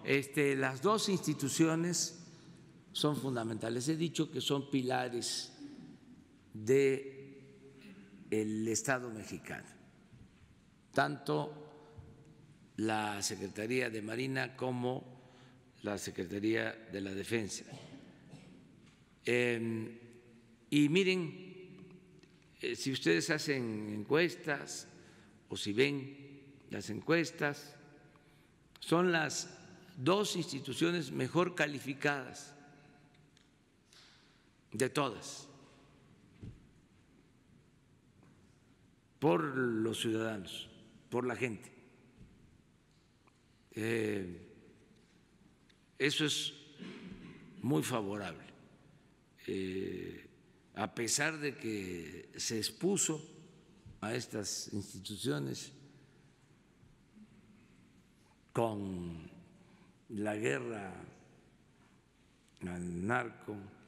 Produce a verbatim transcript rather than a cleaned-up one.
este, las dos instituciones son fundamentales. He dicho que son pilares del Estado mexicano, tanto la Secretaría de Marina como la Secretaría de la Defensa. Eh, y miren, eh, si ustedes hacen encuestas o si ven las encuestas, son las dos instituciones mejor calificadas de todas por los ciudadanos, por la gente. Eh, eso es muy favorable. Eh, a pesar de que se expuso a estas instituciones con la guerra al narco,